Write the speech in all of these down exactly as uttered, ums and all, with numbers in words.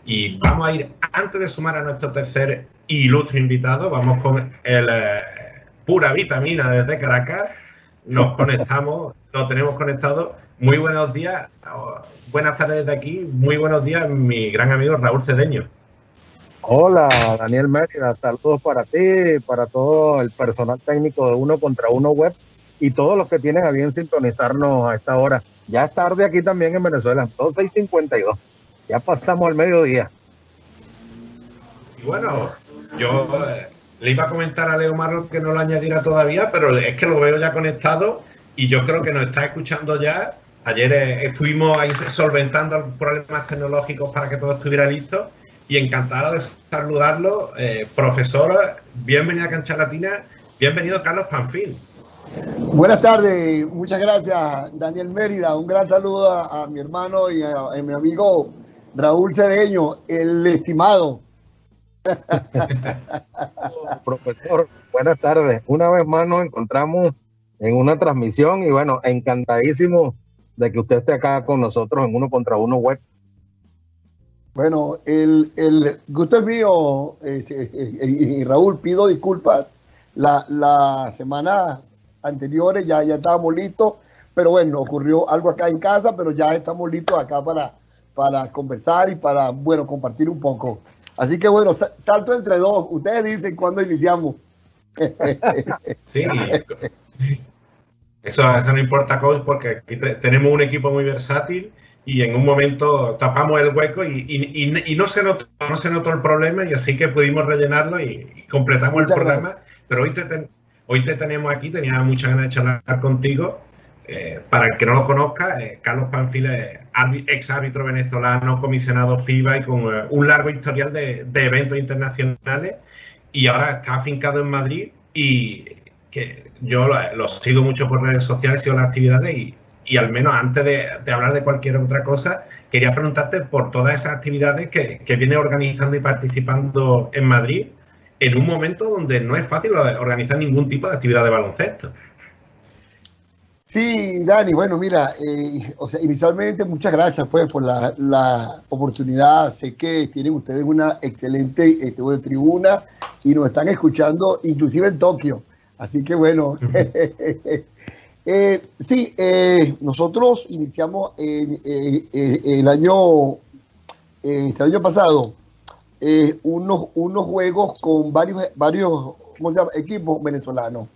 Y vamos a ir, antes de sumar a nuestro tercer ilustre invitado, vamos con el eh, Pura Vitamina desde Caracas. Nos conectamos, lo tenemos conectado. Muy buenos días, buenas tardes desde aquí. Muy buenos días, mi gran amigo Raúl Cedeño. Hola, Daniel Mérida. Saludos para ti, para todo el personal técnico de Uno Contra Uno Web y todos los que tienen a bien sintonizarnos a esta hora. Ya es tarde aquí también en Venezuela, doce y cincuenta y dos. Ya pasamos al mediodía. Y bueno, yo eh, le iba a comentar a Leo Marro que no lo añadiera todavía, pero es que lo veo ya conectado y yo creo que nos está escuchando ya. Ayer eh, estuvimos ahí solventando problemas tecnológicos para que todo estuviera listo y encantado de saludarlo. Eh, profesor, bienvenido a Cancha Latina, bienvenido Carlos Panfil. Buenas tardes, muchas gracias Daniel Mérida, un gran saludo a, a mi hermano y a, a mi amigo Raúl Cedeño, el estimado. Profesor, buenas tardes. Una vez más nos encontramos en una transmisión y bueno, encantadísimo de que usted esté acá con nosotros en Uno Contra Uno Web. Bueno, el, el gusto es mío, este, y, y Raúl, pido disculpas. La, la semana anteriores ya, ya estábamos listos, pero bueno, ocurrió algo acá en casa, pero ya estamos listos acá para, para conversar y para, bueno, compartir un poco. Así que bueno, salto entre dos. Ustedes dicen cuándo iniciamos. Sí, eso, eso no importa, coach, porque aquí te, tenemos un equipo muy versátil y en un momento tapamos el hueco y, y, y, y no, se notó, no se notó el problema y así que pudimos rellenarlo y, y completamos Muchas el programa. Gracias. Pero hoy te, ten, hoy te tenemos aquí, tenía muchas ganas de charlar contigo. Eh, para el que no lo conozca, eh, Carlos Panfil es ex árbitro venezolano, comisionado FIBA y con eh, un largo historial de, de eventos internacionales y ahora está afincado en Madrid y que yo lo, lo sigo mucho por redes sociales, sigo las actividades y, y al menos antes de, de hablar de cualquier otra cosa, quería preguntarte por todas esas actividades que, que viene organizando y participando en Madrid en un momento donde no es fácil organizar ningún tipo de actividad de baloncesto. Sí, Dani, bueno, mira, eh, o sea, inicialmente muchas gracias pues por la, la oportunidad. Sé que tienen ustedes una excelente este, tribuna y nos están escuchando inclusive en Tokio. Así que bueno, uh-huh. eh, sí, eh, nosotros iniciamos en, eh, eh, el año, eh, el año pasado eh, unos, unos juegos con varios, varios ¿cómo se llama? equipos venezolanos.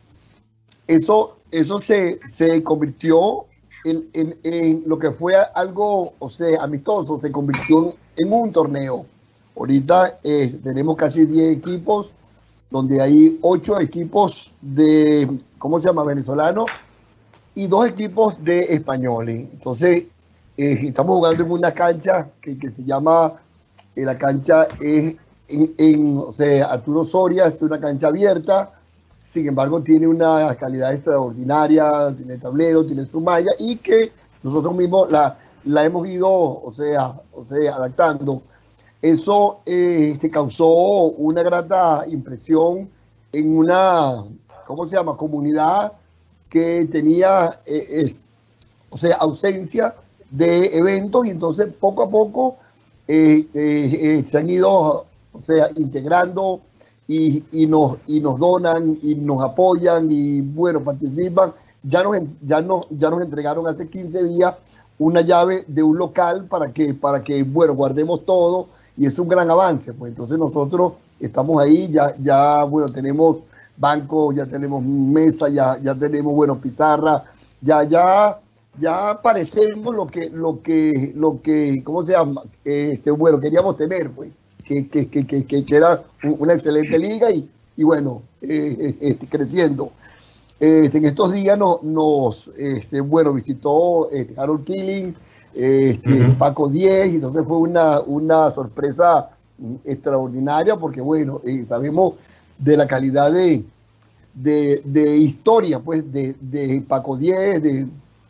Eso, eso se, se convirtió en, en, en lo que fue algo, o sea, amistoso, se convirtió en, en un torneo. Ahorita eh, tenemos casi diez equipos, donde hay ocho equipos de, ¿cómo se llama?, venezolanos y dos equipos de españoles. Entonces, eh, estamos jugando en una cancha que, que se llama, eh, la cancha es en, en, o sea, Arturo Soria, es una cancha abierta. Sin embargo, tiene una calidad extraordinaria, tiene tablero, tiene su malla y que nosotros mismos la, la hemos ido, o sea, o sea, adaptando. Eso eh, este, causó una grata impresión en una, ¿cómo se llama?, comunidad que tenía, eh, eh, o sea, ausencia de eventos y entonces poco a poco eh, eh, eh, se han ido, o sea, integrando. Y, y, nos, y nos donan y nos apoyan y bueno, participan. Ya nos, ya, nos, ya nos entregaron hace quince días una llave de un local para que, para que bueno, guardemos todo y es un gran avance. Pues entonces nosotros estamos ahí, ya, ya bueno, tenemos banco, ya tenemos mesa, ya, ya tenemos, bueno, pizarra, ya, ya, ya parecemos lo que, lo que, lo que, ¿cómo se llama? Este, bueno, queríamos tener, pues. Que, que, que, que, que era una excelente liga y, y bueno, eh, este, creciendo. Este, en estos días no, nos este, bueno, visitó este, Harold Killing, este, uh-huh. Paco diez, y entonces fue una, una sorpresa extraordinaria porque bueno, eh, sabemos de la calidad de, de, de historia pues, de, de Paco diez, de,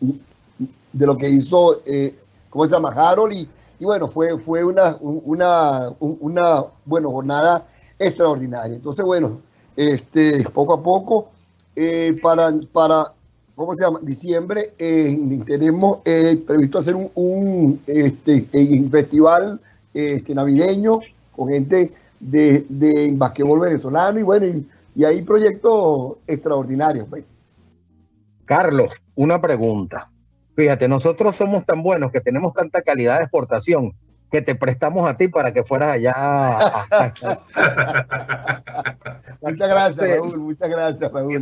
de lo que hizo, eh, ¿cómo se llama? Harold y Y bueno, fue, fue una, una, una bueno, jornada extraordinaria. Entonces, bueno, este, poco a poco, eh, para, para, ¿cómo se llama? Diciembre, eh, tenemos eh, previsto hacer un, un este, un festival este, navideño con gente de, de basquetbol venezolano y bueno, y, y hay proyectos extraordinarios. Pues. Carlos, una pregunta. Fíjate, nosotros somos tan buenos que tenemos tanta calidad de exportación que te prestamos a ti para que fueras allá. Muchas gracias, Raúl. Muchas gracias, Raúl.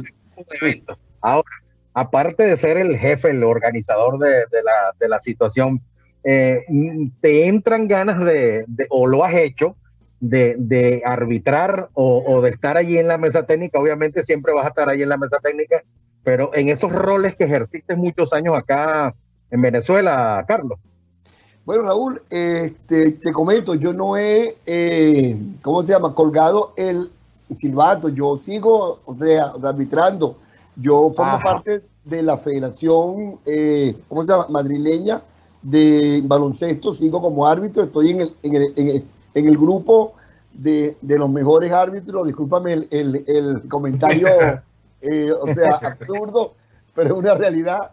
Ahora, aparte de ser el jefe, el organizador de, de, la, de la situación, eh, ¿te entran ganas de, de, o lo has hecho, de, de arbitrar o, o de estar allí en la mesa técnica? Obviamente siempre vas a estar allí en la mesa técnica, pero en esos roles que ejerciste muchos años acá en Venezuela, Carlos. Bueno, Raúl, este, te comento, yo no he, eh, ¿cómo se llama?, colgado el silbato, yo sigo, o sea, arbitrando, yo formo Ajá. parte de la Federación, eh, ¿cómo se llama?, madrileña de baloncesto, sigo como árbitro, estoy en el, en el, en el, en el grupo de, de los mejores árbitros, discúlpame el, el, el comentario, eh, o sea, absurdo, pero es una realidad.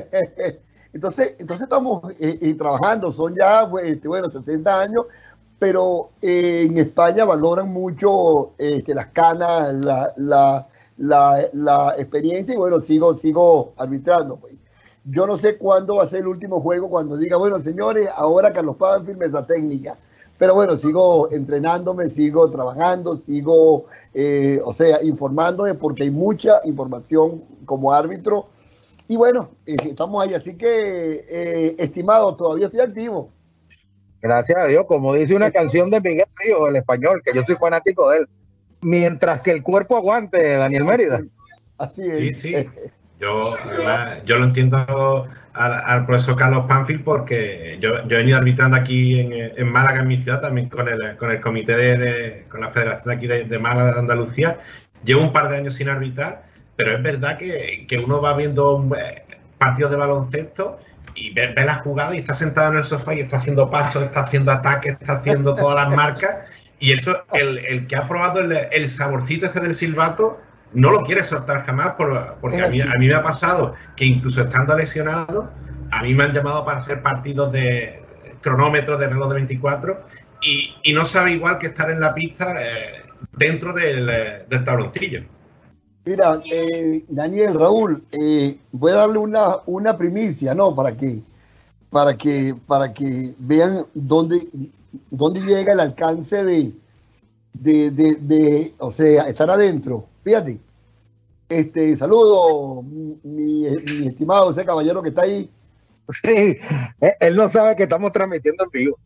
Entonces, entonces estamos eh, eh, trabajando, son ya, este, bueno, sesenta años, pero eh, en España valoran mucho este, las canas, la, la, la, la experiencia y bueno, sigo, sigo arbitrando. Pues. Yo no sé cuándo va a ser el último juego, cuando diga, bueno, señores, ahora Carlos Pánfil, mesa técnica. Pero bueno, sigo entrenándome, sigo trabajando, sigo, eh, o sea, informándome porque hay mucha información como árbitro. Y bueno, eh, estamos ahí, así que, eh, estimado, todavía estoy activo. Gracias a Dios, como dice una canción de Miguel Ríos, el español, que yo soy fanático de él. Mientras que el cuerpo aguante, Daniel Mérida. Así es. Sí, sí. Yo, además, yo lo entiendo al, al profesor Carlos Pánfil porque yo, yo he venido arbitrando aquí en, en Málaga, en mi ciudad, también con el, con el comité de, de con la federación aquí de, de Málaga, de Andalucía. Llevo un par de años sin arbitrar. Pero es verdad que, que uno va viendo partidos de baloncesto y ve, ve la jugada y está sentado en el sofá y está haciendo pasos, está haciendo ataques, está haciendo todas las marcas. Y eso, el, el que ha probado el, el saborcito este del silbato, no lo quiere soltar jamás, por, porque a mí, a mí me ha pasado que incluso estando lesionado, a mí me han llamado para hacer partidos de cronómetros de reloj de veinticuatro y, y no sabe igual que estar en la pista eh, dentro del, del tabloncillo. Mira, eh, Daniel, Raúl, eh, voy a darle una, una primicia, ¿no? Para que, para que, para que vean dónde, dónde llega el alcance de, de, de, de, o sea, estar adentro. Fíjate, este, saludo, mi, mi, mi estimado, ese caballero que está ahí. Sí, él no sabe que estamos transmitiendo en vivo.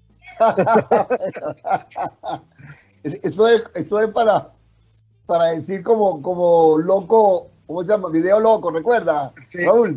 Eso es, eso es para... para decir como, como loco, ¿cómo se llama? Video loco, ¿recuerda? Sí, Raúl.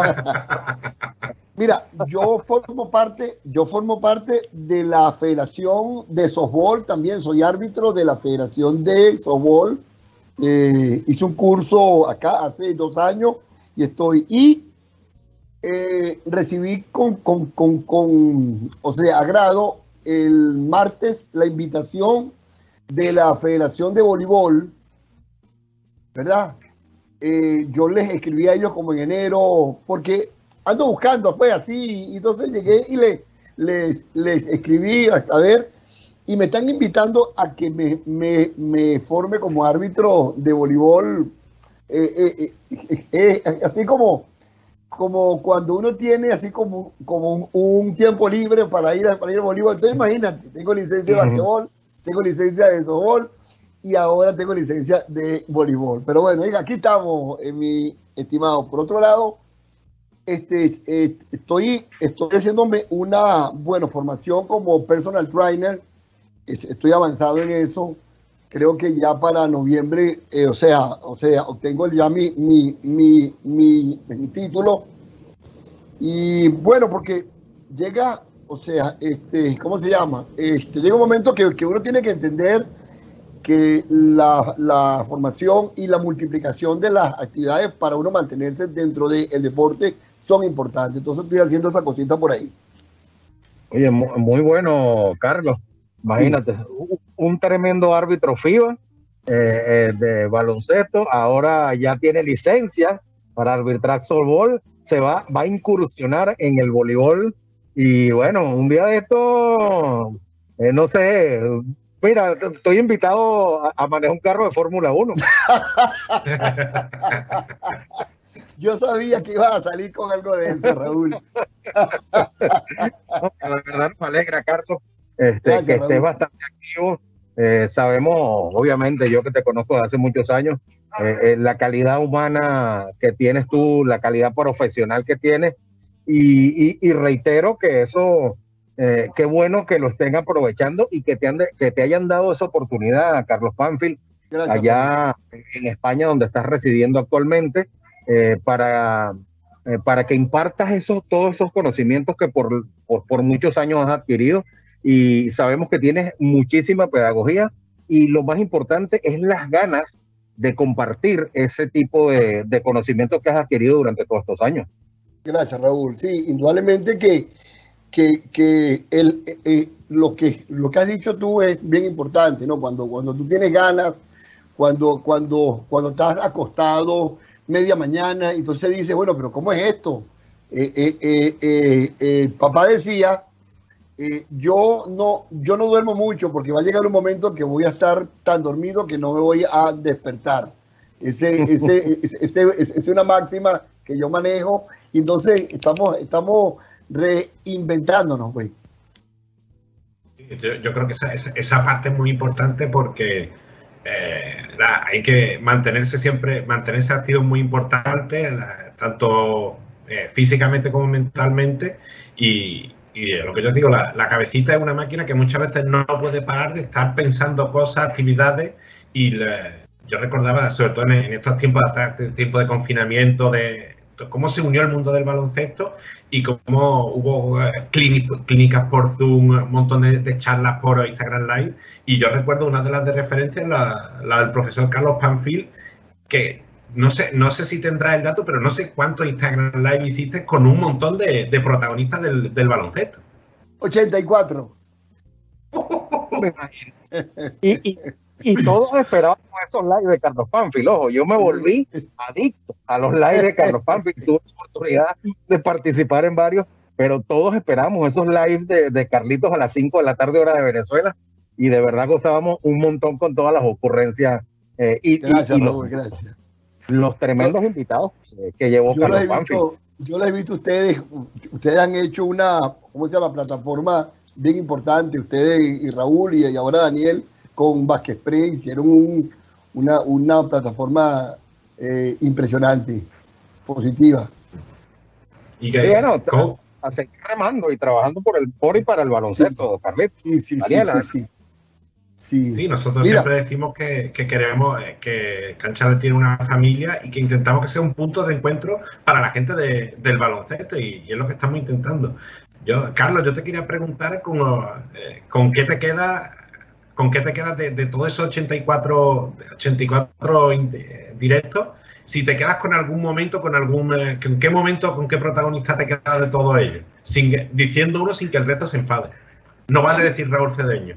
Mira, yo formo parte, yo formo parte de la Federación de Softball, también soy árbitro de la Federación de Softball. Eh, hice un curso acá hace dos años y estoy, y eh, recibí con, con, con, con, o sea, agrado el martes la invitación de la Federación de Voleibol, ¿verdad? Eh, yo les escribí a ellos como en enero, porque ando buscando, pues así, y entonces llegué y le, les, les escribí a, a ver, y me están invitando a que me, me, me forme como árbitro de voleibol, eh, eh, eh, eh, eh, así como, como cuando uno tiene así como, como un, un tiempo libre para ir, a, para ir a voleibol. Entonces imagínate, tengo licencia de basquetbol, tengo licencia de softball y ahora tengo licencia de voleibol. Pero bueno, diga, aquí estamos, eh, mi estimado. Por otro lado, este, eh, estoy, estoy haciéndome una buena formación como personal trainer. Estoy avanzado en eso. Creo que ya para noviembre, eh, o sea, o sea, obtengo ya mi, mi, mi, mi, mi título. Y bueno, porque llega, o sea, este, ¿cómo se llama? Este, llega un momento que, que uno tiene que entender que la, la formación y la multiplicación de las actividades para uno mantenerse dentro del deporte son importantes. Entonces estoy haciendo esa cosita por ahí. Oye, muy, muy bueno, Carlos. Imagínate, sí. Un tremendo árbitro FIBA eh, eh, de baloncesto, ahora ya tiene licencia para arbitrar softball, se va, va a incursionar en el voleibol y bueno, un día de esto Eh, no sé, mira, estoy invitado a, a manejar un carro de Fórmula uno. Yo sabía que ibas a salir con algo de eso, Raúl. No, la verdad me alegra, Carlos, este, Gracias, que estés Raúl. bastante activo. Eh, sabemos, obviamente, yo que te conozco desde hace muchos años, eh, eh, la calidad humana que tienes tú, la calidad profesional que tienes, y, y, y reitero que eso, eh, qué bueno que lo estén aprovechando y que te, han de, que te hayan dado esa oportunidad, Carlos Pánfil, Gracias, allá Raúl. En España, donde estás residiendo actualmente, eh, para, eh, para que impartas esos, todos esos conocimientos que por, por, por muchos años has adquirido. Y sabemos que tienes muchísima pedagogía y lo más importante es las ganas de compartir ese tipo de, de conocimientos que has adquirido durante todos estos años. Gracias, Raúl. Sí, indudablemente que, que, que el, eh, lo, que lo que has dicho tú es bien importante, ¿no? Cuando, cuando tú tienes ganas, cuando, cuando, cuando estás acostado media mañana, entonces dices, bueno, pero ¿cómo es esto? Eh, eh, eh, eh, eh, papá decía, Eh, yo no yo no duermo mucho porque va a llegar un momento que voy a estar tan dormido que no me voy a despertar. Ese, ese, ese, ese, ese es una máxima que yo manejo. Y entonces estamos, estamos reinventándonos, güey. Yo, yo creo que esa, esa, esa parte es muy importante porque eh, la, hay que mantenerse siempre, mantenerse activo es muy importante, la, tanto eh, físicamente como mentalmente. Y, Y lo que yo digo, la, la cabecita es una máquina que muchas veces no puede parar de estar pensando cosas, actividades. Y le, yo recordaba, sobre todo en, en estos tiempos de atrás, de tiempo de confinamiento, de cómo se unió el mundo del baloncesto y cómo hubo clínicas por Zoom, un montón de, de charlas por Instagram Live. Y yo recuerdo una de las de referencia, la, la del profesor Carlos Pánfil, que no sé, no sé si tendrás el dato, pero no sé cuántos Instagram Live hiciste con un montón de, de protagonistas del, del baloncesto. ochenta y cuatro. y, y, y todos esperábamos esos lives de Carlos Pánfil. Ojo, yo me volví adicto a los lives de Carlos Pánfil. Tuve la oportunidad de participar en varios, pero todos esperamos esos lives de, de Carlitos a las cinco de la tarde, hora de Venezuela, y de verdad gozábamos un montón con todas las ocurrencias. Eh, y, gracias, y, y Raúl, los, gracias. Los tremendos yo, invitados que, que llevó yo Carlos les Pánfil. Visto, yo les he visto a ustedes, ustedes han hecho una, ¿cómo se llama? Plataforma bien importante, ustedes y Raúl y, y ahora Daniel con Basket Express hicieron un, una, una plataforma eh, impresionante, positiva. Y que, bueno, ¿cómo? A seguir remando y trabajando por el por y para el baloncesto, sí. Carlitos. Sí, sí, Daniela, sí, sí, sí. Sí, sí, nosotros Mira, siempre decimos que, que queremos que Canchales tiene una familia y que intentamos que sea un punto de encuentro para la gente de, del baloncesto y, y es lo que estamos intentando. Yo, Carlos, yo te quería preguntar con, eh, con qué te queda, con qué te quedas de, de todos esos ochenta y cuatro directos, si te quedas con algún momento, con algún, eh, ¿en qué momento, con qué protagonista te quedas de todo ello? Sin, diciendo uno sin que el resto se enfade. No vale decir Raúl Cedeño.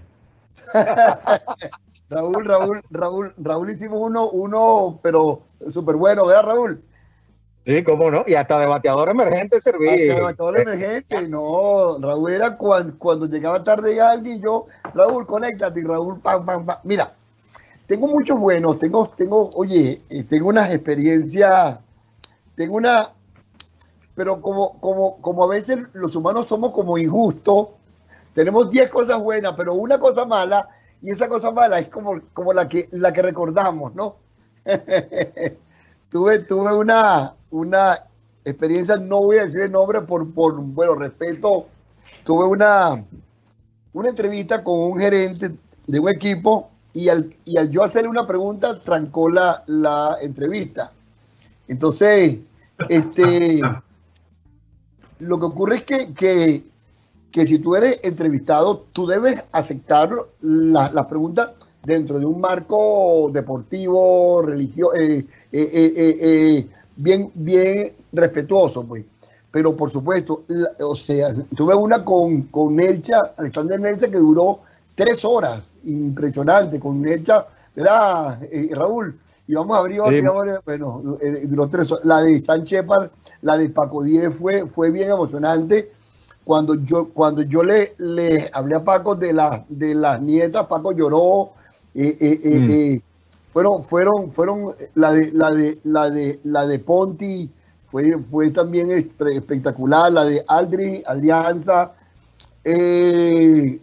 Raúl, Raúl, Raúl, Raúl hicimos uno, uno, pero súper bueno, ¿verdad, Raúl? Sí, cómo no, y hasta de bateador emergente serví. Hasta de bateador emergente, no, Raúl era cuando, cuando llegaba tarde alguien, yo, Raúl, conéctate, y Raúl, pam, pam, pam. Mira, tengo muchos buenos, tengo, tengo, oye, tengo unas experiencias, tengo una, pero como, como, como a veces los humanos somos como injustos. Tenemos diez cosas buenas, pero una cosa mala, y esa cosa mala es como, como la, que, la que recordamos, ¿no? tuve tuve una, una experiencia, no voy a decir el nombre por, por bueno, respeto. Tuve una, una entrevista con un gerente de un equipo y al, y al yo hacerle una pregunta, trancó la, la entrevista. Entonces, este, lo que ocurre es que... que que si tú eres entrevistado, tú debes aceptar las la preguntas dentro de un marco deportivo, religioso, eh, eh, eh, eh, eh, bien, bien respetuoso, pues. Pero por supuesto, la, o sea, tuve una con, con Nelcha, Alexander Nelcha, que duró tres horas, impresionante, con Nelcha, ¿verdad, eh, Raúl? Y vamos a abrir otra, sí. vamos a abrir, bueno, eh, duró tres horas. La de San Shepard, la de Paco Díez fue, fue bien emocionante. cuando yo, cuando yo le, le hablé a Paco de, la, de las nietas, Paco lloró. Eh, eh, eh, mm. eh, fueron, fueron, fueron la de, la de, la de, la de Ponti fue, fue también espectacular, la de Aldri, Adrianza, eh,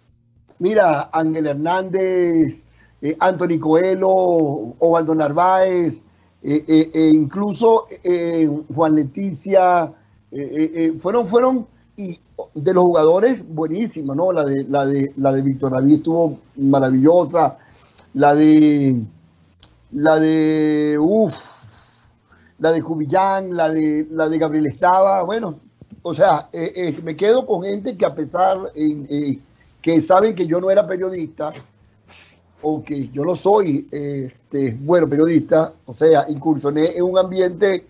mira, Ángel Hernández, eh, Anthony Coelho, Osvaldo Narváez, eh, eh, eh, incluso eh, Juan Leticia, eh, eh, fueron, fueron y de los jugadores buenísimos, ¿no? La de, la de, la de Víctor David estuvo maravillosa, la de, la de, uff, la de Cubillán, la de, la de Gabriel Estaba, bueno, o sea, eh, eh, me quedo con gente que a pesar eh, eh, que saben que yo no era periodista, o que yo no soy, eh, este, bueno, periodista, o sea, incursioné en un ambiente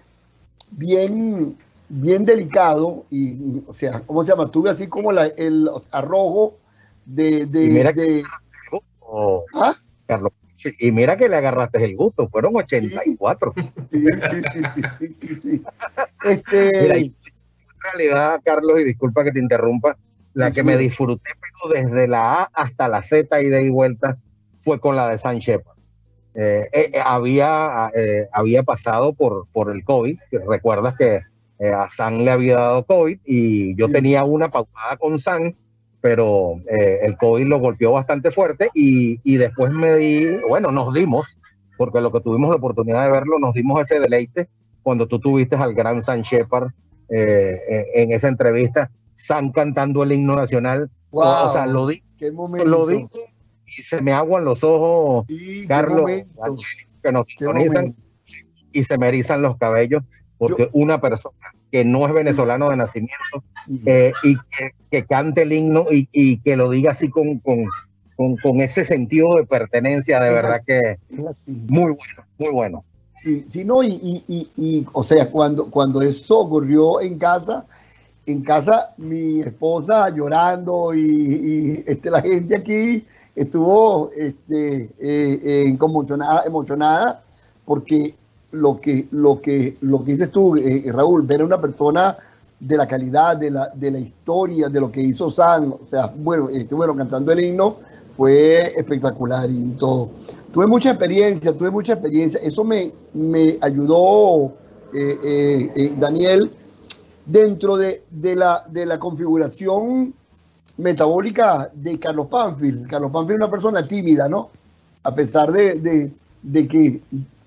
bien, bien delicado, y, o sea, ¿cómo se llama? Tuve así como la, el arrojo de... de, y mira de, que, oh, ¿ah? Carlos, y mira que le agarraste el gusto, fueron ochenta y cuatro. Sí, sí, sí, sí, sí, sí, sí. Este... Mira, en realidad, Carlos, y disculpa que te interrumpa, la sí, que sí. me disfruté pero desde la A hasta la Z, ida y vuelta, fue con la de Sam Shepard. Eh, eh, había, eh, había pasado por, por el COVID, recuerdas que eh, a Sam le había dado COVID y yo sí. tenía una pautada con Sam, pero eh, el COVID lo golpeó bastante fuerte y, y después me di, bueno, nos dimos, porque lo que tuvimos la oportunidad de verlo, nos dimos ese deleite cuando tú tuviste al gran Sam Shepard eh, en esa entrevista, Sam cantando el himno nacional. Wow, o sea, lo di, qué momento. Lo di y se me aguan los ojos, sí, Carlos, que nos sintonizan y se me erizan los cabellos, porque Yo, una persona que no es venezolano sí. de nacimiento sí. eh, y que, que cante el himno y, y que lo diga así con, con, con, con ese sentido de pertenencia, de es verdad así, que es muy bueno, muy bueno. Sí, sí no, y, y, y, y o sea, cuando, cuando eso ocurrió en casa, en casa mi esposa llorando y, y este, la gente aquí estuvo este, eh, eh, conmocionada, emocionada, porque lo que, lo que, lo que dices tú, eh, Raúl, ver a una persona de la calidad, de la, de la historia, de lo que hizo Sam, o sea, bueno, este, bueno, cantando el himno, fue espectacular y todo. Tuve mucha experiencia, tuve mucha experiencia, eso me, me ayudó, eh, eh, eh, Daniel, dentro de, de, la, de la configuración metabólica de Carlos Pánfil. Carlos Pánfil es una persona tímida, ¿no? A pesar de, de, de que...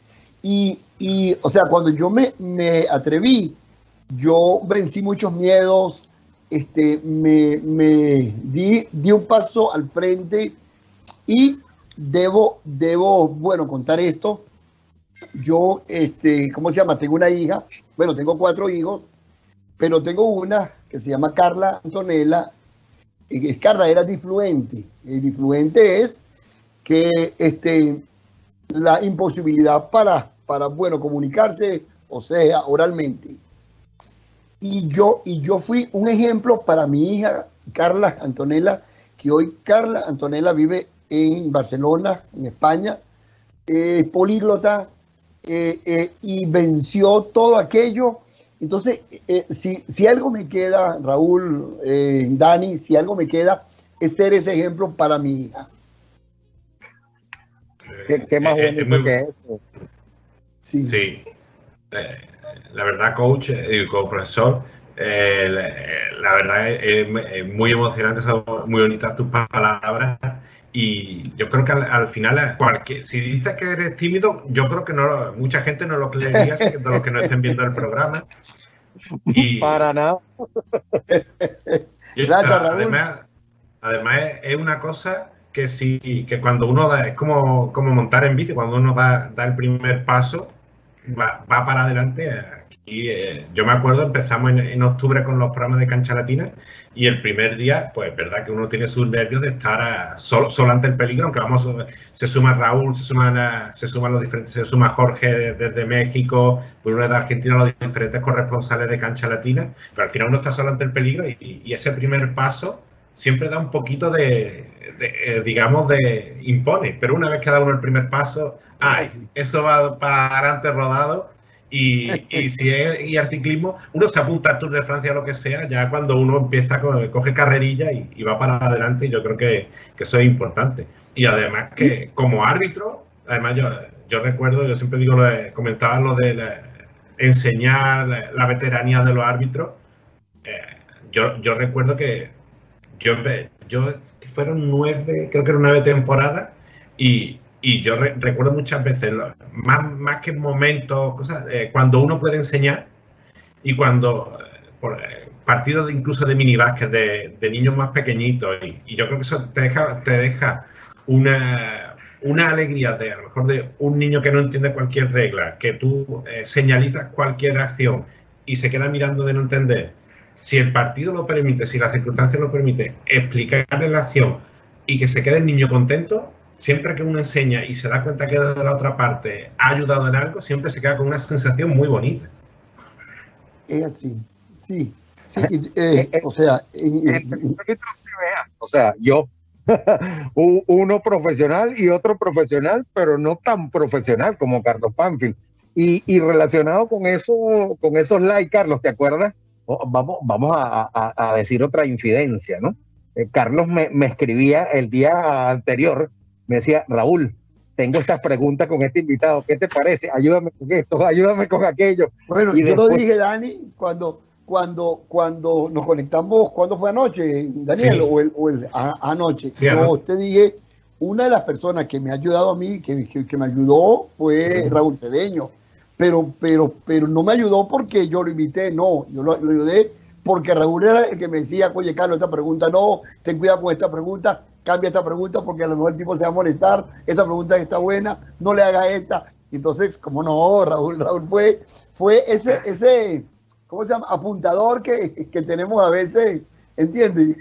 Y, y, o sea, cuando yo me, me atreví, yo vencí muchos miedos, este, me, me di, di un paso al frente y debo, debo, bueno, contar esto. Yo, este, ¿cómo se llama? Tengo una hija, bueno, tengo cuatro hijos, pero tengo una que se llama Carla Antonella. Y Carla era difluente. El difluente es que este, la imposibilidad para, para, bueno, comunicarse, o sea, oralmente. Y yo, y yo fui un ejemplo para mi hija, Carla Antonella, que hoy Carla Antonella vive en Barcelona, en España, eh, políglota, eh, eh, y venció todo aquello. Entonces, eh, si, si algo me queda, Raúl, eh, Dani, si algo me queda, es ser ese ejemplo para mi hija. ¿Qué, qué más bonito eh, muy... que eso? Sí. sí. Eh, la verdad, coach, eh, como profesor, eh, la, la verdad es, es muy emocionante, son muy bonitas tus palabras. Y yo creo que al, al final, cualquier, si dices que eres tímido, yo creo que no, mucha gente no lo creería, de los que no estén viendo el programa. Y, Para nada. Y, Gracias, Raúl. Además, además es, es una cosa que sí, que cuando uno da, es como, como montar en bici, cuando uno da, da el primer paso, va, va para adelante. Y eh, yo me acuerdo, empezamos en, en octubre con los programas de Cancha Latina y el primer día, pues verdad que uno tiene sus nervios de estar a, solo, solo ante el peligro, aunque vamos, se suma Raúl, se suman, a, se suman los diferentes, se suma Jorge desde de México, por una de Argentina, los diferentes corresponsales de Cancha Latina, pero al final uno está solo ante el peligro y, y ese primer paso siempre da un poquito de, de eh, digamos, de impone, pero una vez que da uno el primer paso, ay, eso va para adelante rodado. Y, y si es y al ciclismo, uno se apunta al Tour de Francia o lo que sea, ya cuando uno empieza, a coge carrerilla y, y va para adelante, y yo creo que, que eso es importante. Y además que como árbitro, además yo, yo recuerdo, yo siempre digo, lo de, comentaba lo de la, enseñar la, la veteranía de los árbitros. Eh, yo, yo recuerdo que yo, yo fueron nueve, creo que eran nueve temporadas, y Y yo re recuerdo muchas veces, más, más que momentos, cosas, eh, cuando uno puede enseñar y cuando, eh, por, eh, partidos de, incluso de minibásquet, de, de niños más pequeñitos, y, y yo creo que eso te deja, te deja una, una alegría de, a lo mejor, de un niño que no entiende cualquier regla, que tú eh, señalizas cualquier acción y se queda mirando de no entender. Si el partido lo permite, si las circunstancias lo permiten, explicarle la acción y que se quede el niño contento. Siempre que uno enseña y se da cuenta que de la otra parte ha ayudado en algo, siempre se queda con una sensación muy bonita. Es así, sí. sí eh, o sea, en, en, en, o sea, yo, uno profesional y otro profesional, pero no tan profesional como Carlos Pánfilo. Y, y relacionado con eso, con esos likes, Carlos, ¿te acuerdas? Vamos, vamos a, a, a decir otra infidencia, ¿no? Eh, Carlos me, me escribía el día anterior. Me decía, Raúl, tengo estas preguntas con este invitado, ¿qué te parece? Ayúdame con esto, ayúdame con aquello. Bueno, y yo después... lo dije, Dani, cuando, cuando, cuando nos conectamos, ¿cuándo fue anoche, Daniel? Sí. O, el, o el a, anoche. Sí, yo anoche. Te dije, una de las personas que me ha ayudado a mí, que, que, que me ayudó, fue sí. Raúl Cedeño. Pero, pero, pero no me ayudó porque yo lo invité, no, yo lo, lo ayudé porque Raúl era el que me decía, oye, Carlos, esta pregunta no, ten cuidado con esta pregunta, cambia esta pregunta porque a lo mejor el tipo se va a molestar, esta pregunta está buena, no le haga esta. Entonces, como no, Raúl, Raúl fue, fue ese, ese, ¿cómo se llama? Apuntador que, que tenemos a veces, ¿entiendes?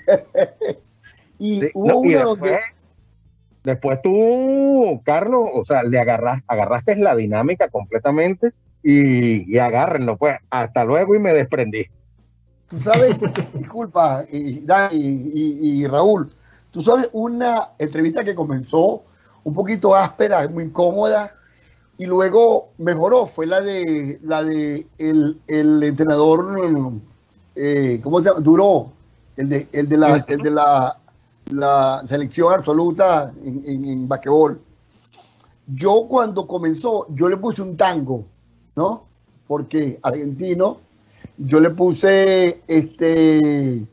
y sí, hubo no, uno y después, donde... Después tú, Carlos, o sea, le agarras, agarraste la dinámica completamente y, y agárrenlo, pues, hasta luego y me desprendí. Tú sabes, disculpa, y, Dani y, y Raúl, tú sabes, una entrevista que comenzó un poquito áspera, muy incómoda, y luego mejoró, fue la de la de el, el entrenador, eh, ¿cómo se llama? Duró, el de, el de, la, el de la, la selección absoluta en, en, en basquetbol. Yo cuando comenzó, yo le puse un tango, ¿no? Porque argentino, yo le puse este...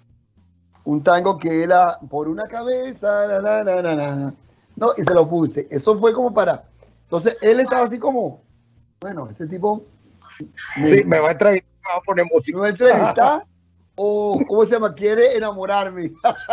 un tango que era por una cabeza, na, na, na, na, na. No, y se lo puse. Eso fue como para... Entonces, él estaba así como, bueno, este tipo... Me, sí, me va a entrevistar, me va a poner música. ¿Me va a entrevistar? O, ¿cómo se llama? Quiere enamorarme.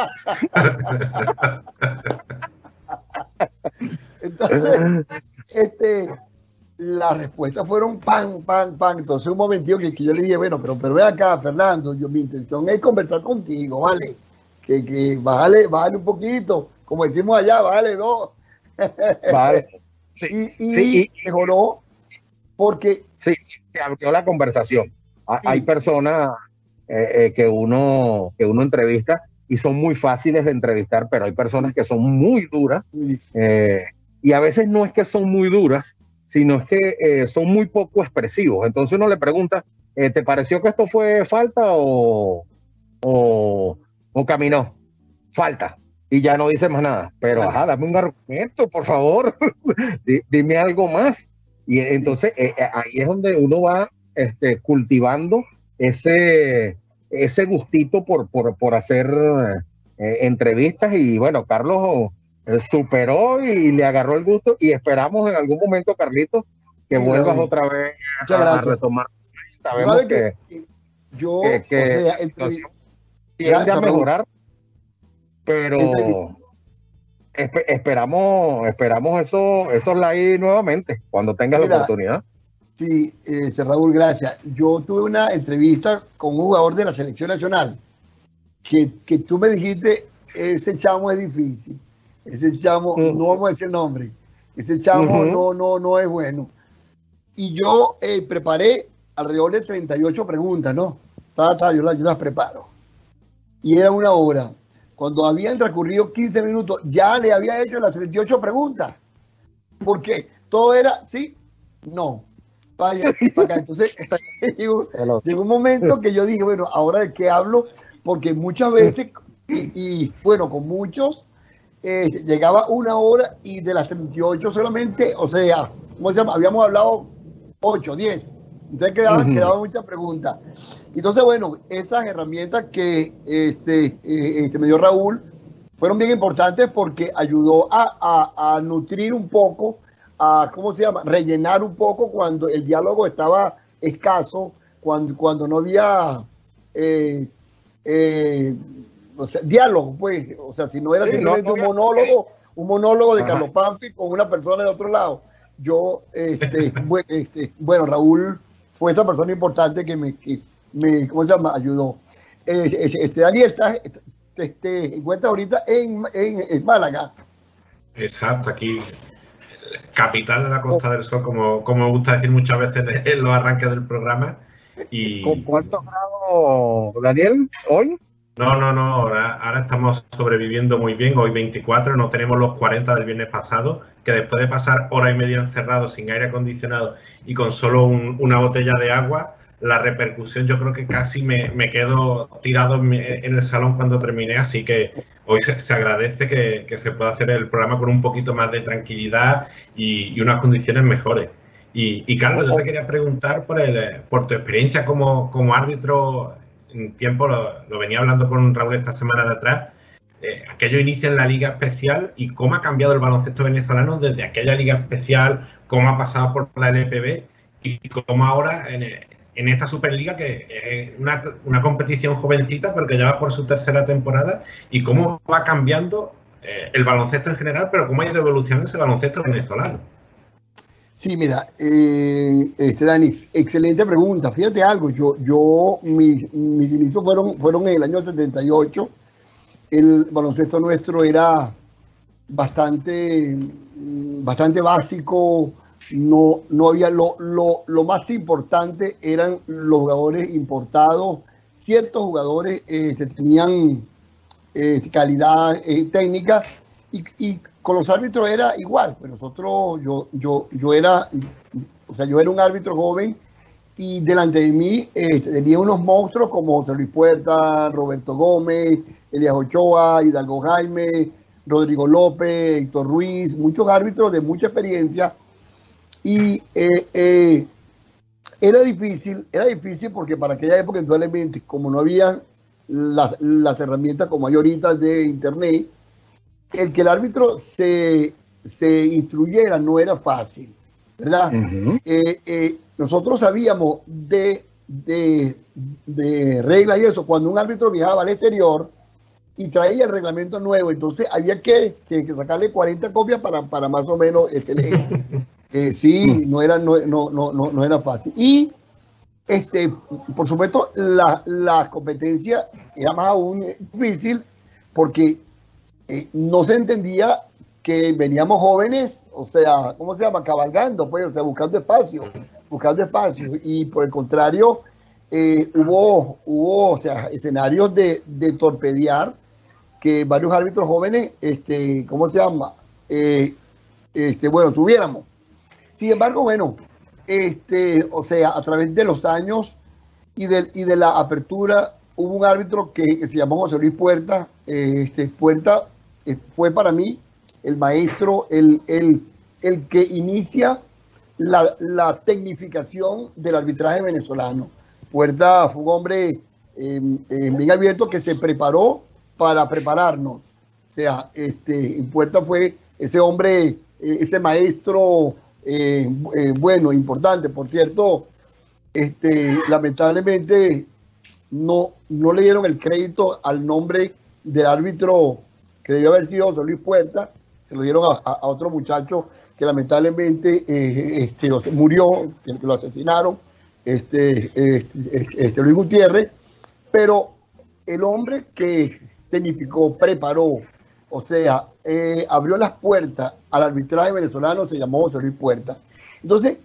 Entonces, este... las respuestas fueron pan, pan, pan. Entonces, un momentito que, que yo le dije, bueno, pero, pero ve acá, Fernando, yo, mi intención es conversar contigo, ¿vale? Que, que bájale, bájale un poquito, como decimos allá, bájale dos. Vale. Sí, y, y sí, y, mejoró porque... Sí, se abrió la conversación. Sí. Hay personas eh, eh, que, uno, que uno entrevista y son muy fáciles de entrevistar, pero hay personas que son muy duras eh, y a veces no es que son muy duras, sino es que eh, son muy poco expresivos. Entonces uno le pregunta, eh, ¿te pareció que esto fue falta o, o, o caminó? Falta. Y ya no dice más nada. Pero, ajá, dame un argumento, por favor. Dime algo más. Y entonces eh, ahí es donde uno va este, cultivando ese, ese gustito por, por, por hacer eh, entrevistas. Y bueno, Carlos superó y le agarró el gusto y esperamos en algún momento, Carlitos, que sí, vuelvas no, otra vez a, a retomar. Sabemos que, que yo que, que o sea, entre, tiende a mejorar, pero esp esperamos esperamos eso, esos likes nuevamente cuando tengas Mira, la oportunidad. Sí, este, Raúl, gracias. Yo tuve una entrevista con un jugador de la selección nacional que, que tú me dijiste, ese chamo es difícil. Ese chamo, uh-huh. no vamos a decir nombre, ese chamo uh-huh. no, no, no es bueno. Y yo eh, preparé alrededor de treinta y ocho preguntas, ¿no? Ta, ta, yo, las, yo las preparo. Y era una hora. Cuando habían transcurrido quince minutos, ya le había hecho las treinta y ocho preguntas. Porque todo era sí, no, Vaya, para acá. Entonces, llegó, llegó un momento que yo dije, bueno, ¿ahora de qué hablo? Porque muchas veces, y, y bueno, con muchos, eh, llegaba una hora y de las treinta y ocho solamente, o sea, ¿cómo se llama? Habíamos hablado ocho, diez. Entonces quedaban, uh-huh. quedaban muchas preguntas. Entonces, bueno, esas herramientas que este, eh, que me dio Raúl fueron bien importantes porque ayudó a, a, a nutrir un poco, a, ¿cómo se llama? Rellenar un poco cuando el diálogo estaba escaso, cuando, cuando no había eh, eh, o sea, diálogo, pues, o sea, si no era sí, simplemente no, no un monólogo, un monólogo de Ajá. Carlos Pánfil con una persona de otro lado. Yo, este, bu este, bueno, Raúl fue esa persona importante que me, que me ¿cómo se llama? Ayudó. Eh, este, Daniel, estás, este, encuentras ahorita en, en, en Málaga. Exacto, aquí, capital de la Costa oh. del Sol, como, como me gusta decir muchas veces en los arranques del programa. Y... ¿Con cuántos grados, Daniel, hoy? No, no, no, ahora, ahora estamos sobreviviendo muy bien, hoy veinticuatro, no tenemos los cuarenta del viernes pasado, que después de pasar hora y media encerrado sin aire acondicionado y con solo un, una botella de agua, la repercusión yo creo que casi me, me quedo tirado en, mi, en el salón cuando terminé, así que hoy se, se agradece que, que se pueda hacer el programa con un poquito más de tranquilidad y, y unas condiciones mejores. Y, y Carlos, yo te quería preguntar por, el, por tu experiencia como, como árbitro. En tiempo, lo, lo venía hablando con Raúl esta semana de atrás, eh, aquello inicia en la Liga Especial y cómo ha cambiado el baloncesto venezolano desde aquella Liga Especial, cómo ha pasado por la L P B y cómo ahora en, en esta Superliga, que es una, una competición jovencita, pero que ya va por su tercera temporada, y cómo va cambiando eh, el baloncesto en general, pero cómo ha ido evolucionando ese baloncesto venezolano. Sí, mira, eh, este Dani, excelente pregunta. Fíjate algo, yo, yo mis, mis inicios fueron, fueron en el año setenta y ocho. El baloncesto nuestro era bastante, bastante básico. No, no había lo, lo, lo más importante eran los jugadores importados. Ciertos jugadores eh, tenían eh, calidad eh, técnica y, y con los árbitros era igual. Pues nosotros, yo, yo, yo era, o sea, yo era un árbitro joven y delante de mí eh, tenía unos monstruos como José Luis Puerta, Roberto Gómez, Elías Ochoa, Hidalgo Jaime, Rodrigo López, Héctor Ruiz, muchos árbitros de mucha experiencia. Y eh, eh, era difícil, era difícil porque para aquella época, indudablemente, como no había las, las herramientas como hay ahorita de internet, el que el árbitro se, se instruyera no era fácil, ¿verdad? Uh-huh. eh, eh, nosotros sabíamos de, de, de reglas y eso, cuando un árbitro viajaba al exterior y traía el reglamento nuevo, entonces había que, que, que sacarle cuarenta copias para, para más o menos este, leer. Eh, sí, no era, no, no, no, no era fácil. Y, este, por supuesto, la, la competencia era más aún difícil porque eh, no se entendía que veníamos jóvenes, o sea, ¿cómo se llama? Cabalgando, pues, o sea, buscando espacio, buscando espacio. Y por el contrario, eh, hubo, hubo, o sea, escenarios de, de torpedear que varios árbitros jóvenes, este, ¿cómo se llama? Eh, este, bueno, subiéramos. Sin embargo, bueno, este, o sea, a través de los años y de, y de la apertura, hubo un árbitro que, que se llamó José Luis Puerta. Eh, este, Puerta eh, fue para mí el maestro, el, el, el que inicia la, la tecnificación del arbitraje venezolano. Puerta fue un hombre eh, eh, bien abierto que se preparó para prepararnos. O sea, este, Puerta fue ese hombre, eh, ese maestro Eh, eh, bueno, importante. Por cierto, este, lamentablemente no, no le dieron el crédito al nombre del árbitro que debió haber sido José Luis Puerta, se lo dieron a, a otro muchacho que lamentablemente eh, este, murió, que lo asesinaron, este, este, este Luis Gutiérrez, pero el hombre que tecnificó, preparó, o sea, eh, abrió las puertas al arbitraje venezolano, se llamó José Luis Puerta. Entonces,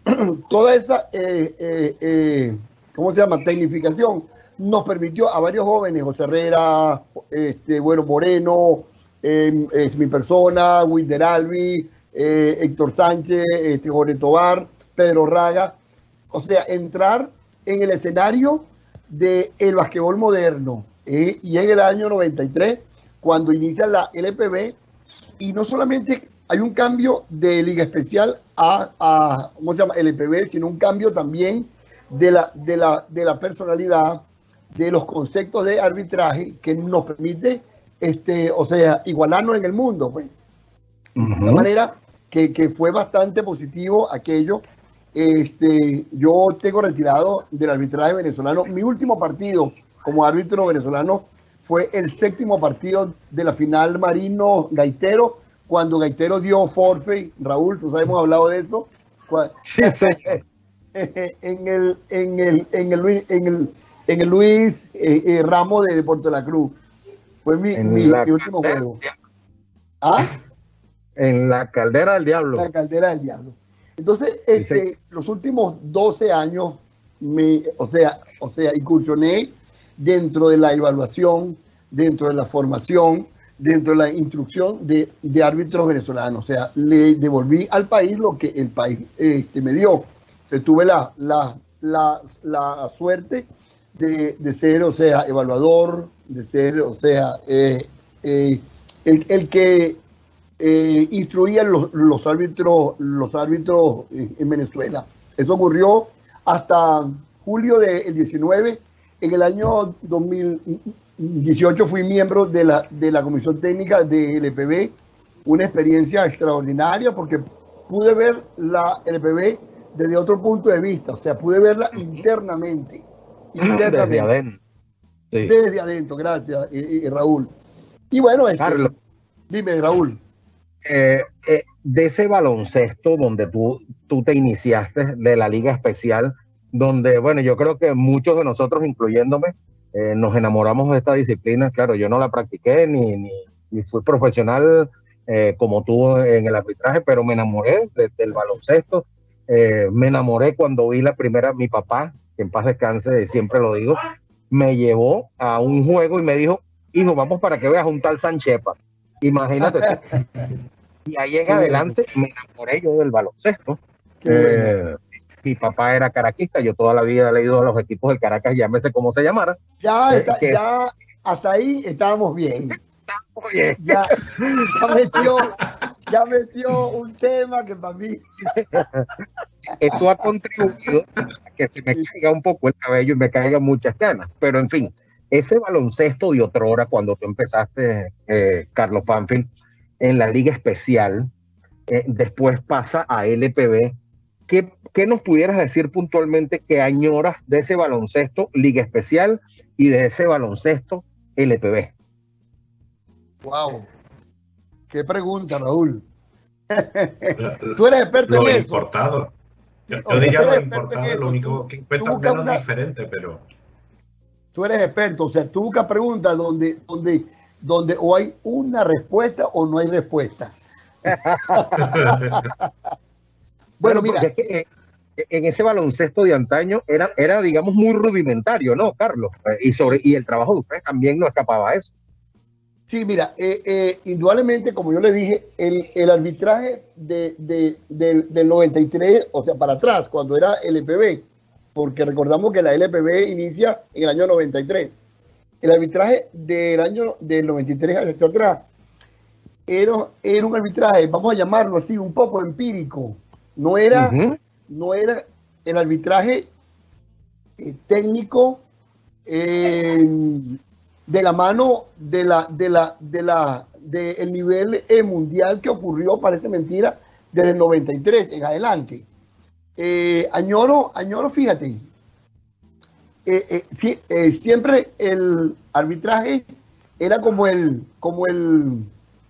toda esa, eh, eh, eh, ¿cómo se llama?, tecnificación nos permitió a varios jóvenes, José Herrera, este, bueno, Moreno, eh, eh, mi persona, Wilder Albi, eh, Héctor Sánchez, este, Jorge Tobar, Pedro Raga, o sea, entrar en el escenario del basquetbol moderno. Eh, y en el año noventa y tres, cuando inicia la L P B, y no solamente hay un cambio de liga especial a, a ¿cómo se llama? L P B, sino un cambio también de la, de la, de la personalidad, de los conceptos de arbitraje que nos permite, este, o sea, igualarnos en el mundo, pues. Uh-huh. De manera que, que fue bastante positivo aquello. Este, yo tengo retirado del arbitraje venezolano. Mi último partido como árbitro venezolano fue el séptimo partido de la final Marino-Gaitero, cuando Gaitero dio forfeit. Raúl, tú sabes, hemos hablado de eso. Sí, sí. en el, en el, en el, en el, en el Luis eh, eh, Ramos de, de Puerto La Cruz. Fue mi, mi, mi último juego. ¿Ah? En la Caldera del Diablo. La Caldera del Diablo. Entonces, este, sí, sí. los últimos doce años, me, o sea, o sea, incursioné dentro de la evaluación, dentro de la formación, dentro de la instrucción de, de árbitros venezolanos. O sea, le devolví al país lo que el país este, me dio. Entonces, tuve la, la, la, la suerte de, de ser, o sea, evaluador, de ser, o sea, eh, eh, el, el que eh, instruía los, los árbitros, los árbitros en Venezuela. Eso ocurrió hasta julio del diecinueve. En el año dos mil dieciocho fui miembro de la, de la Comisión Técnica de L P B, una experiencia extraordinaria porque pude ver la L P B desde otro punto de vista, o sea, pude verla internamente. internamente desde adentro. Sí. Desde adentro, gracias, eh, eh, Raúl. Y bueno, este, Carlos, dime, Raúl. Eh, eh, de ese baloncesto donde tú, tú te iniciaste, de la Liga Especial, donde, bueno, yo creo que muchos de nosotros, incluyéndome, eh, nos enamoramos de esta disciplina. Claro, yo no la practiqué ni, ni, ni fui profesional eh, como tú en el arbitraje, pero me enamoré de, del baloncesto. Eh, me enamoré cuando vi la primera, mi papá, que en paz descanse, siempre lo digo, me llevó a un juego y me dijo, hijo, vamos para que veas un tal Sanchepa. Imagínate tú. Y ahí en adelante me enamoré yo del baloncesto. Eh, mi papá era caraquista, yo toda la vida he leído a los equipos del Caracas, llámese como se llamara. Ya, está, eh, ya hasta ahí estábamos bien. Estamos bien. Ya, ya, metió, ya metió un tema que para mí... Eso ha contribuido a que se me caiga un poco el cabello y me caigan muchas canas. Pero en fin, ese baloncesto de otrora, cuando tú empezaste, eh, Carlos Pánfil, en la Liga Especial, eh, después pasa a L P B. ¿Qué, ¿Qué nos pudieras decir puntualmente que añoras de ese baloncesto Liga Especial y de ese baloncesto L P B? Wow, qué pregunta, Raúl. Tú eres experto lo en eso. Importado. Yo, yo diría lo importado, lo único que encuentras menos una... diferente, pero... Tú eres experto, o sea, tú buscas preguntas donde, donde, donde o hay una respuesta o no hay respuesta. Bueno, mira, es que en ese baloncesto de antaño era, era, digamos, muy rudimentario, ¿no, Carlos? Y, sobre, y el trabajo de ustedes también no escapaba a eso. Sí, mira, eh, eh, indudablemente, como yo le dije, el, el arbitraje de, de, de, del noventa y tres, o sea, para atrás, cuando era L P B, porque recordamos que la L P B inicia en el año noventa y tres. El arbitraje del año del noventa y tres hacia atrás era, era un arbitraje, vamos a llamarlo así, un poco empírico. No era, uh-huh. no era el arbitraje eh, técnico eh, de la mano de la de la de la de el nivel eh, mundial que ocurrió, parece mentira, desde el noventa y tres en adelante. Eh, añoro, añoro, fíjate, eh, eh, si, eh, siempre el arbitraje era como el como el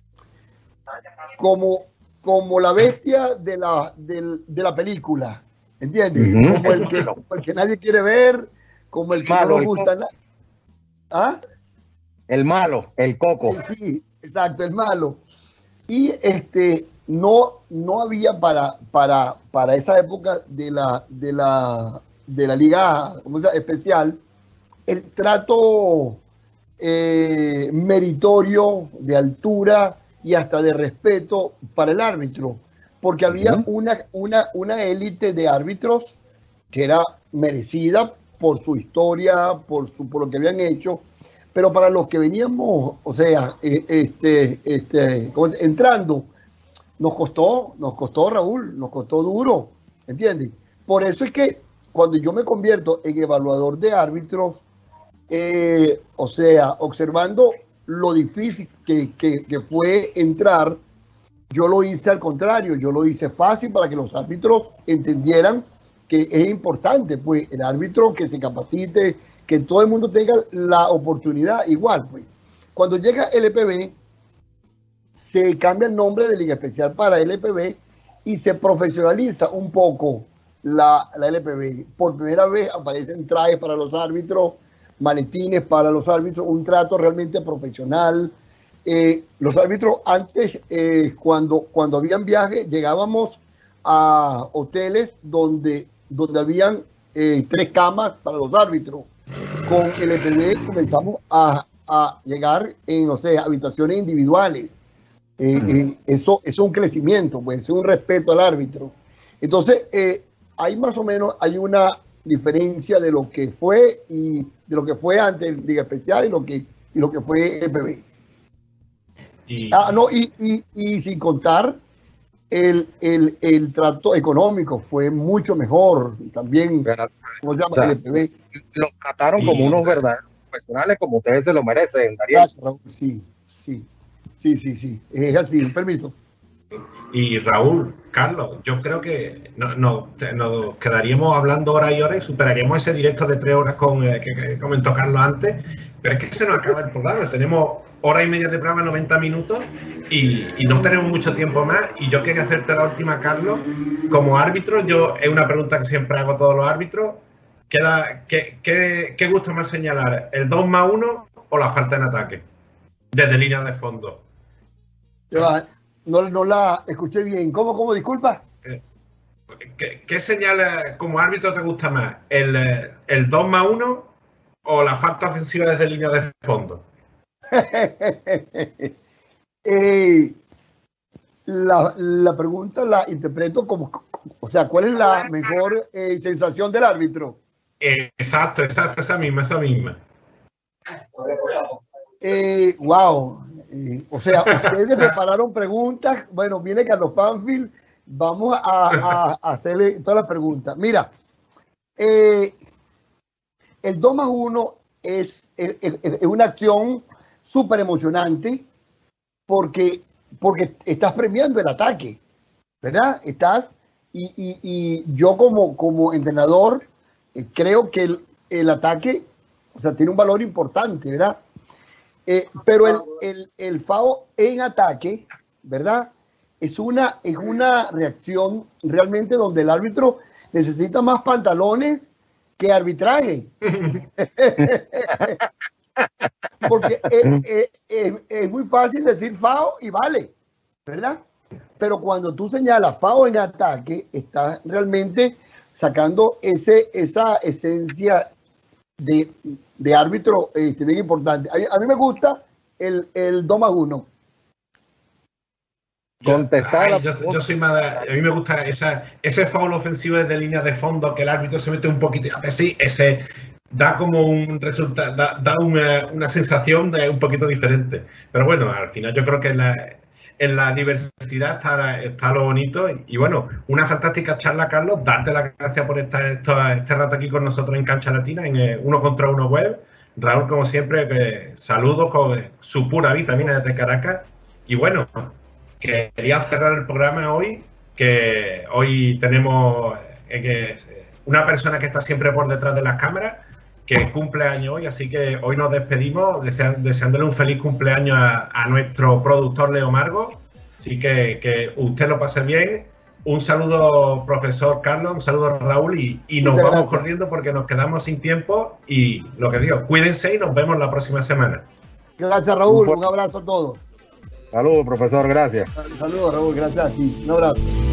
como como la bestia de la, de, de la película, ¿entiendes? Uh-huh. Como el que, como el que nadie quiere ver, como el que malo, no nos gusta nada. ¿Ah? El malo, el coco. Sí, sí, exacto, el malo. Y este, no, no había para, para, para esa época de la, de la, de la Liga, ¿cómo se llama? Especial, el trato eh, meritorio, de altura y hasta de respeto para el árbitro, porque había uh-huh. una, una, una élite de árbitros que era merecida por su historia, por, su, por lo que habían hecho, pero para los que veníamos, o sea, este, este, entrando, nos costó, nos costó, Raúl, nos costó duro, ¿entiendes? Por eso es que cuando yo me convierto en evaluador de árbitros, eh, o sea, observando lo difícil que, que, que fue entrar, yo lo hice al contrario, yo lo hice fácil para que los árbitros entendieran que es importante, pues, el árbitro que se capacite, que todo el mundo tenga la oportunidad igual, pues. Cuando llega L P B, se cambia el nombre de Liga Especial para L P B y se profesionaliza un poco la, la L P B. Por primera vez aparecen trajes para los árbitros, maletines para los árbitros, un trato realmente profesional. Eh, los árbitros antes, eh, cuando, cuando habían viajes, llegábamos a hoteles donde, donde habían eh, tres camas para los árbitros. Con L P B comenzamos a, a llegar en, o sea, habitaciones individuales. Eh, eh, eso, eso es un crecimiento, pues, es un respeto al árbitro. Entonces, eh, hay más o menos, hay una diferencia de lo que fue y de lo que fue antes el Liga Especial y lo que, y lo que fue L P B. Y, ah, no, y, y, y sin contar el, el, el trato económico fue mucho mejor también. ¿Cómo se llama? O sea, L P B. Los trataron y, como unos verdaderos profesionales, como ustedes se lo merecen, Daniel. Gracias, Raúl. Sí, sí, sí, sí, sí. Es así, un permiso. Y Raúl, Carlos, yo creo que nos no, no quedaríamos hablando horas y horas y superaríamos ese directo de tres horas con, eh, que, que comentó Carlos antes, pero es que se nos acaba el programa. Tenemos hora y media de programa, noventa minutos, y, y no tenemos mucho tiempo más. Y yo quería hacerte la última, Carlos. Como árbitro, yo es una pregunta que siempre hago a todos los árbitros. ¿Qué, qué, qué, qué gusta más señalar? ¿El dos más uno o la falta en ataque? Desde línea de fondo. No, no la escuché bien. ¿Cómo, cómo? Disculpa. ¿Qué, qué señal como árbitro te gusta más? ¿El, el dos más uno o la falta ofensiva desde línea de fondo? eh, la, la pregunta la interpreto como, o sea, ¿cuál es la mejor eh, sensación del árbitro? Eh, exacto, exacto, esa misma, esa misma. Eh, wow, eh, o sea, ustedes prepararon preguntas. Bueno, viene Carlos Panfield, vamos a, a hacerle todas las preguntas. Mira, eh, el dos más uno es, es, es una acción súper emocionante porque, porque estás premiando el ataque, ¿verdad? Estás, y, y, y yo como, como entrenador eh, creo que el, el ataque, o sea, tiene un valor importante, ¿verdad? Eh, pero el, el, el foul en ataque, ¿verdad? Es una, es una reacción realmente donde el árbitro necesita más pantalones que arbitraje. Porque es, es, es, es muy fácil decir foul y vale, ¿verdad? Pero cuando tú señalas foul en ataque, estás realmente sacando ese, esa esencia de, de árbitro este, bien importante. A mí, a mí me gusta el, el dos más uno. Contestar. Ay, yo, yo soy más de, a mí me gusta esa, ese foul ofensivo desde línea de fondo, que el árbitro se mete un poquito y hace así, ese da como un resultado, da, da una, una sensación de un poquito diferente. Pero bueno, al final yo creo que en la, en la diversidad está, está lo bonito. Y, y bueno, una fantástica charla, Carlos. Darte las gracias por estar esto, este rato aquí con nosotros en Cancha Latina, en eh, Uno Contra Uno Web. Raúl, como siempre, que saludos con su pura vitamina desde Caracas. Y bueno, quería cerrar el programa hoy, que hoy tenemos eh, que una persona que está siempre por detrás de las cámaras, que cumple años hoy, así que hoy nos despedimos deseando, deseándole un feliz cumpleaños a, a nuestro productor Leo Margo. Así que que usted lo pase bien. Un saludo, profesor Carlos, un saludo, Raúl, y, y nos Muchas vamos gracias. corriendo porque nos quedamos sin tiempo. Y lo que digo, cuídense y nos vemos la próxima semana. Gracias, Raúl. Un, un abrazo a todos. Saludos, profesor. Gracias. Saludos, Raúl. Gracias a ti. Un abrazo.